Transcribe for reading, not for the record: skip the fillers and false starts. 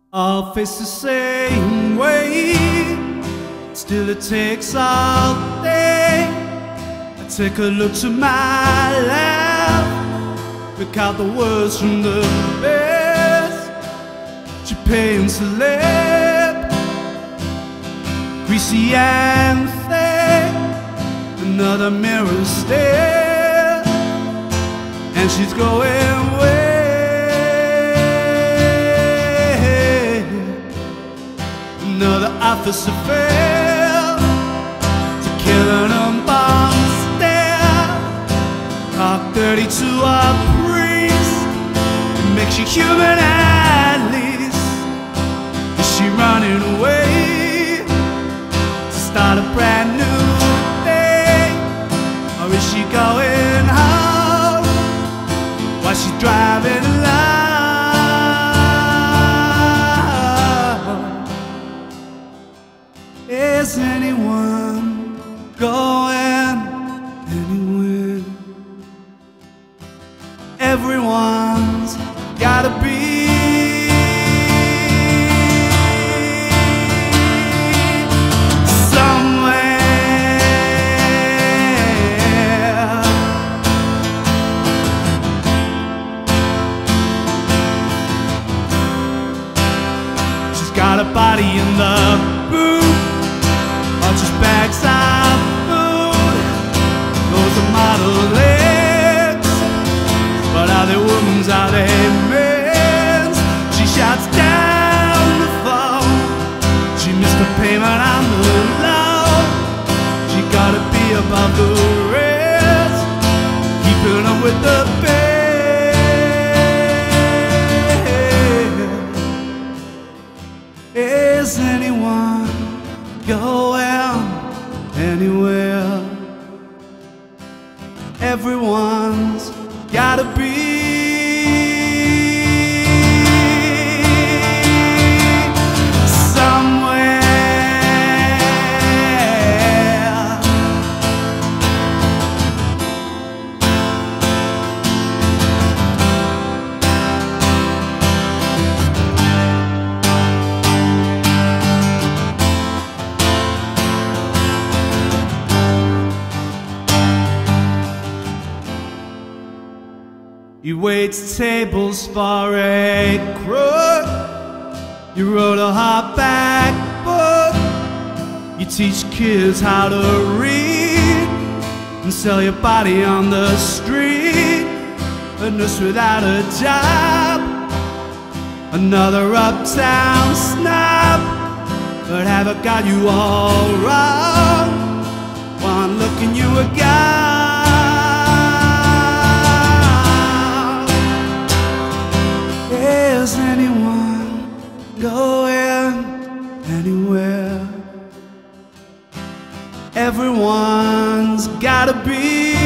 All face the same way, still it takes all day. I take a look to my left, pick out the words from the best. She paints the lip, greasy and thick. Another mirror stare, and she's going away. Another officer failed to kill an unbound stare. Talk dirty to a priest, it makes you human at least. Is she running away to start a brand new day, or is she going home while she's driving alone? Is anyone going anywhere? Everyone's gotta be somewhere. She's got a body in the boot, just bags of food. Those are model legs, but are they women's, are they men's? She shouts down the phone, she missed a payment on the loan. She gotta be above the rest, keeping up with the best. Is anyone going anywhere? Everyone's gotta be somewhere. You wait tables for a crook, you wrote a hardback book, you teach kids how to read and sell your body on the street. A nurse without a job, another uptown snob, but have I got you all wrong? One look and you were gone. Is anyone going anywhere? Everyone's gotta be